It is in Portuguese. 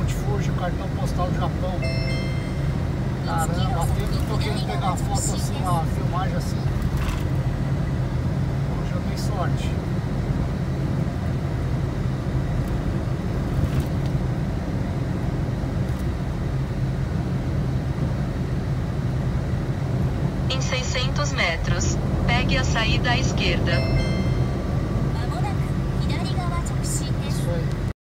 Mount Fuji, o cartão postal do Japão. Caramba, eu tô querendo pegar uma foto assim, uma filmagem assim. Hoje eu dei sorte. Em 600 metros, pegue a saída à esquerda.